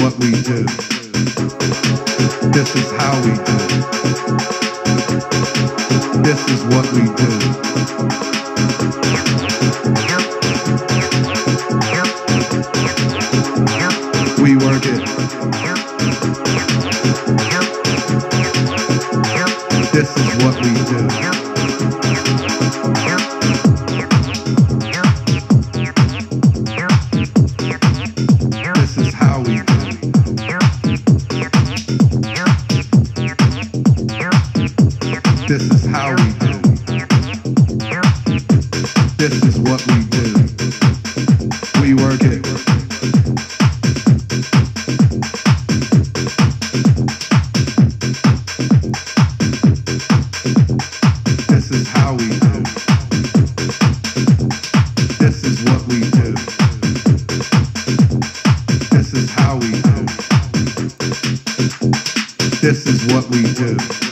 what we do. This is how we do. This is what we do. We work it. This is what we do. This is how we do. This is how we do. This is what we do. We work it. This is how we do. This is what we do. This is how we do. This is what we do.